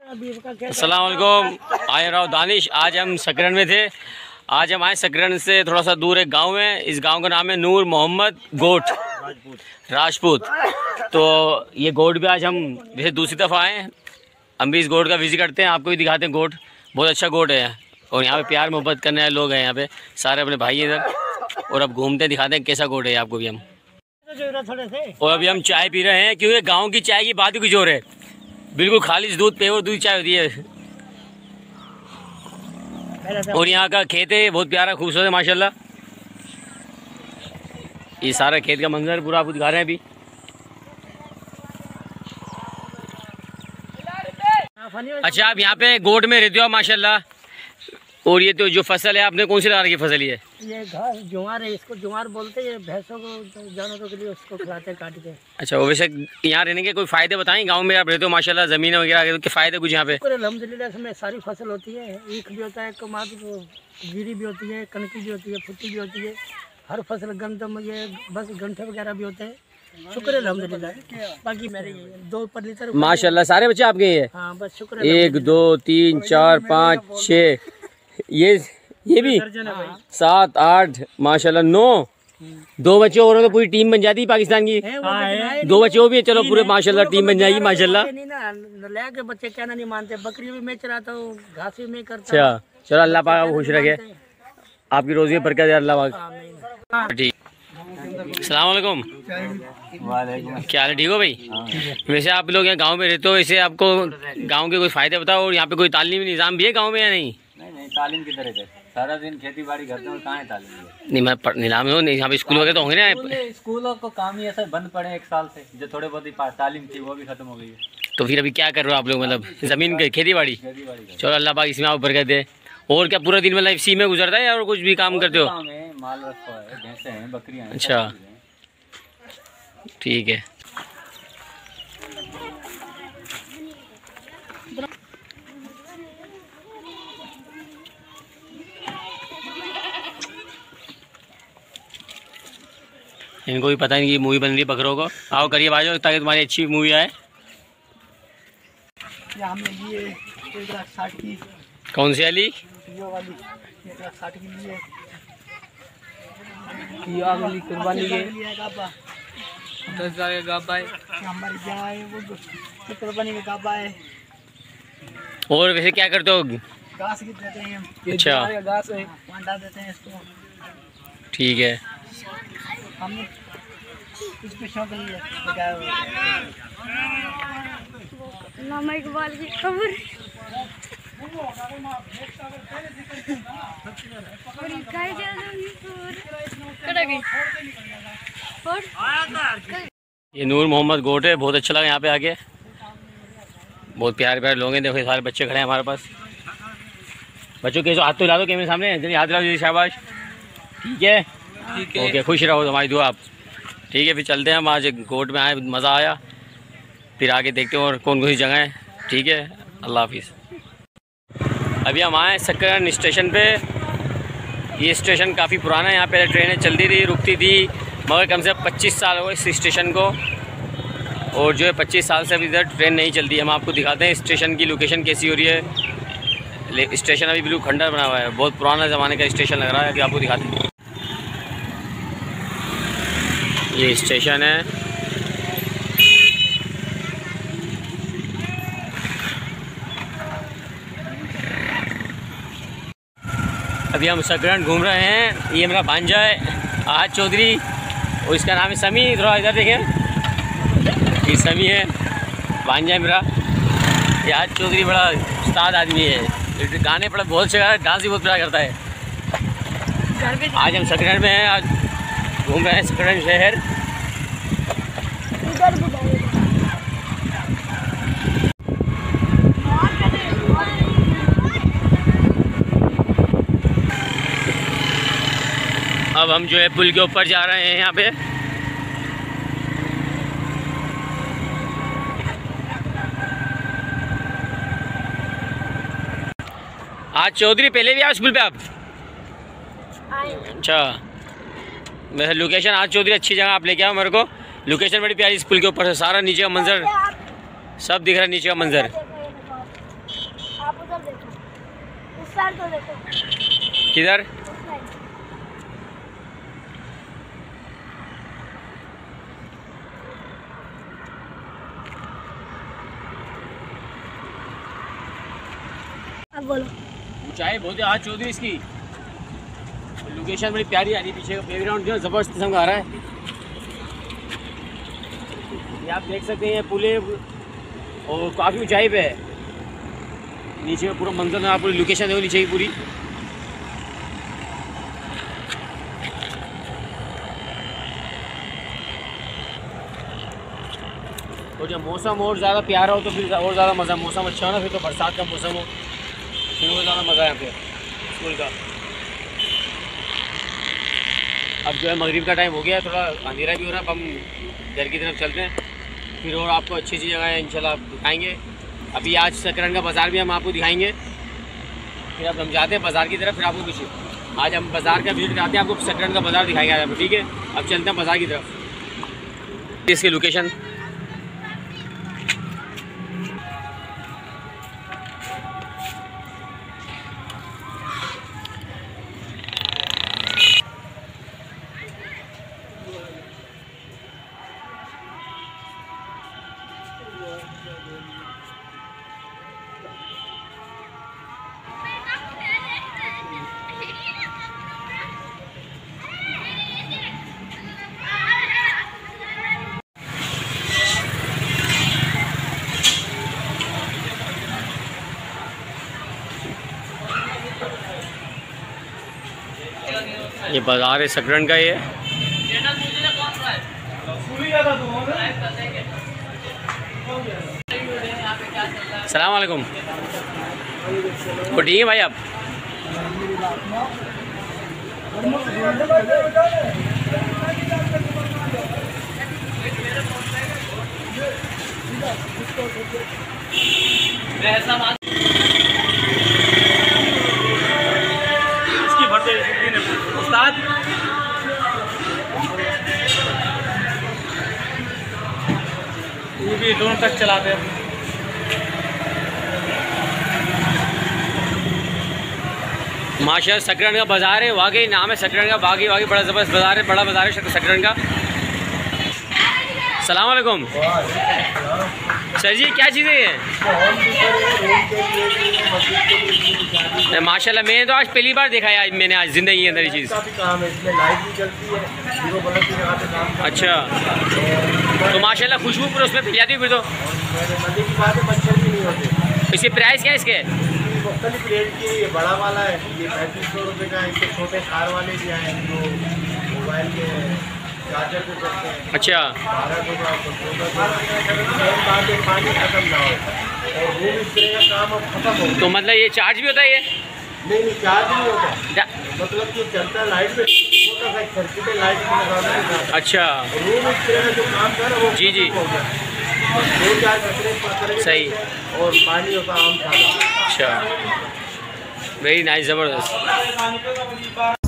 अस्सलाम वालेकुम। आए राव दानिश। आज हम सकरन में थे। आज हम आए सकरन से थोड़ा सा दूर एक गांव है। इस गांव का नाम है नूर मोहम्मद गोट राजपूत। तो ये गोट भी आज हम जैसे दूसरी दफ़ा आए, हम भी इस गोट का विजिट करते हैं, आपको भी दिखाते हैं। गोट बहुत अच्छा गोट है और यहाँ पे प्यार मोहब्बत करने वाले लोग हैं। यहाँ पे सारे अपने भाई इधर, और अब घूमते हैं, दिखाते हैं कैसा गोट है आपको भी हम। और अभी हम चाय पी रहे हैं क्योंकि गाँव की चाय की बात ही कुछ और है। बिल्कुल खालिश दूध, प्योर दूध चाय होती है। और यहाँ का खेत है बहुत प्यारा खूबसूरत है माशाल्लाह। ये सारा खेत का मंजर पूरा आपको दिखा रहे हैं अभी। अच्छा, आप यहाँ पे गोट में रहते हो माशाल्लाह। और ये तो जो फसल है आपने कौन सी लगा रखी फसल? ये ज्वार है, इसको ज्वार बोलते हैं। भैंसों को, जानवरों के लिए उसको खिलाते हैं काट के। अच्छा, वो वैसे यहाँ रहने के कोई फायदे बताएं? गांव में आप रहते हो माशाल्लाह, जमीन वगैरह के फायदे कुछ यहाँ पे? अल्हम्दुलिल्लाह इसमें सारी फसल होती है। ईख भी होता है, कमाद जीरी भी होती है, कनकी भी होती है, फुट्टी भी होती है। हर फसल, गंदम, ये बस गंठे वगैरह भी होते हैं। शुक्र है अल्हम्दुलिल्लाह। बाकी मेरे 2 पर लीटर माशाल्लाह। सारे बच्चे आपके ये? हाँ बस शुक्र है। 1 2 3 4 5 6 ये भी 7 8 माशाल्लाह 9। 2 बच्चे और तो पूरी टीम बन जाती है पाकिस्तान की। 2 बच्चे भी चलो पूरे माशाल्लाह टीम बन जाएगी माशाल्लाह। के बच्चे कहना नहीं मानते। बकरी भी मैं चराता हूँ, घास भी मैं करता हूँ। अच्छा चलो, अल्लाह पाक आपको खुश रखे, आपकी रोजी में बरकत है अल्लाह पाक। ठीक। अस्सलाम वालेकुम। क्या हाल है? ठीक हो भाई? वैसे आप लोग यहाँ गांव में रहते हो, इसे आपको गांव के कोई फायदे बताओ। और यहाँ पे कोई तालीमी निज़ाम भी है गांव में या नहीं? नहीं, तालीम की तरह सारा दिन खेती बाड़ी करते हैं, कहाँ है तालीम? नहीं, मैं निलाम में हूँ। यहाँ पे स्कूल वगैरह तो होंगे ना? स्कूलों को काम ही ऐसा बंद पड़े 1 साल से। जो थोड़े बहुत ही तालीम थी वो भी खत्म हो गई है। तो फिर अभी क्या कर रहे हो आप लोग? मतलब जमीन की खेती बाड़ी? चलो अल्लाह पाक इसमें आप बरकत दे। और क्या पूरा दिन मतलब इसी में गुजरता है और कुछ भी काम करते हो? माल रखा है, भैंसे हैं, बकरियां हैं। अच्छा ठीक है। इनको भी पता नहीं कि मूवी बन रही है बकरों को। आओ करिए बाजो ताकि तुम्हारी अच्छी मूवी आए। कौन सी वाली? ये वाली 1,60,000 की लिए। ये वाली कुर्बानी है। 10,000 का गाबा है। हमारी जाए वो कुर्बानी का गाबा है। और वैसे क्या करते हो? घास की देते हैं। अच्छा, घास है, अंडा देते हैं इसको। ठीक है। हमने इस पे शौक नहीं है। नामा इकबाल की खबर। ये नूर मोहम्मद गोट है। बहुत अच्छा लगा यहाँ पे आके। बहुत प्यारे प्यारे लोग हैं। देखो सारे बच्चे खड़े हैं हमारे पास। बच्चों के हाथ तो हिला दो कैमरे सामने, जल्दी हाथ हिलाओ, शाबाश। ठीक है, ठीक है, ओके, खुश रहो, हमारी दुआ आप। ठीक है, फिर चलते हैं हम। आज गोट में आए, मज़ा आया। फिर आगे देखते हैं और कौन कौन सी जगह है। ठीक है, अल्लाह हाफिज़। अभी हम आए सकरन स्टेशन पे। ये स्टेशन काफ़ी पुराना है। यहाँ पे ट्रेनें चलती थी, रुकती थी, मगर कम से कम 25 साल हो गए इस स्टेशन को। और जो है 25 साल से अभी इधर ट्रेन नहीं चलती। हम आपको दिखाते हैं स्टेशन की लोकेशन कैसी हो रही है। स्टेशन अभी बिल्कुल खंडर बना हुआ है, बहुत पुराना ज़माने का स्टेशन लग रहा है। अभी आपको दिखाते हैं। ये स्टेशन है। अभी हम सकरन घूम रहे हैं। ये मेरा भांजा है आज चौधरी, और इसका नाम है समी। थोड़ा इधर देखें, ये समी है, भांजा है मेरा। ये आज चौधरी बड़ा उस्ताद आदमी है, गाने बड़ा बहुत अच्छा, डांस भी बहुत प्यार करता है। आज हम सकरन में हैं, आज घूम रहे हैं सकरन शहर। अब हम जो है पुल के ऊपर जा रहे हैं यहाँ पे। आज चौधरी पहले भी आए स्कूल पे आप? अच्छा, वैसे लोकेशन आज चौधरी अच्छी जगह आप लेके आओ मेरे को। लोकेशन बड़ी प्यारी, स्कूल के ऊपर से सारा नीचे का मंजर सब दिख रहा है, नीचे का मंजर। उस साइड तो देखो, किधर? उस साइड। अब बोलो। ऊंचाई बहुत है आज चौधरी इसकी। लोकेशन बड़ी प्यारी आ रही है, पीछे का बैकग्राउंड जो है जबरदस्त किस्म का आ रहा है। ये आप देख सकते हैं पुले और काफ़ी ऊंचाई पे है। नीचे का पूरा मंजर आप पूरी लोकेशन देखो नीचे की पूरी। तो जब मौसम और ज़्यादा प्यारा हो तो फिर और ज़्यादा मज़ा, मौसम अच्छा हो ना फिर तो बरसात का मौसम हो फिर और ज़्यादा मज़ा है यहाँ पे स्कूल का। अब जो है मगरिब का टाइम हो गया है, थोड़ा अंधेरा भी हो रहा है। अब हम घर की तरफ चलते हैं, फिर और आपको अच्छी अच्छी जगह है इंशाल्लाह दिखाएंगे। अभी आज सकरन का बाज़ार भी हम आपको दिखाएंगे। फिर अब हम जाते हैं बाज़ार की तरफ, फिर आपको कुछ आज हम बाज़ार का विजिट कराते हैं, आपको सकरन का बाज़ार दिखाएंगे आज आपको, ठीक है। अब चलते हैं बाज़ार की तरफ। इसकी लोकेशन ये बाज़ार है सकरन का। ये सलाम वालेकुम। वो ठीक है भाई आप? इसकी भरते उस्ताद ये भी दोनों तक चलाते हैं। माशाल्लाह सकरन का बाज़ार है, वाकई नाम है सकरन का। वाकई बड़ा ज़बरदस्त बाज़ार है, बड़ा बाज़ार है सकरन का। सलाम वालेकुम सर जी, क्या चीज़ है ये? माशाल्लाह मैंने तो आज पहली बार देखा है, आज मैंने आज ज़िंदगी के अंदर ये चीज़। अच्छा, तो माशाल्लाह खुशबू पूरा उसमें फैल जाती है फिर तो। इसके प्राइस क्या है इसके? मुख्तलिफ रेट की, ये बड़ा वाला है ये 3500 रुपये का है। इसके छोटे कार वाले भी आए हैं जो मोबाइल के चार्जर को करते हैं। अच्छा, 1200 का, 1400 का। पानी खत्म ना हो और रूम स्प्रे का काम अब खत्म हो गया। तो मतलब ये चार्ज भी होता है ये? नहीं चार्ज नहीं होता, मतलब जो चलता है लाइट पे छोटा सा सर्किट है, लाइट में लगाना है। अच्छा, रूम स्प्रे का जो काम कर वो जी जी हो गया। 2-4 कचरे पकड़े सही और पानी होता आम सादा। अच्छा, वेरी नाइस, ज़बरदस्त।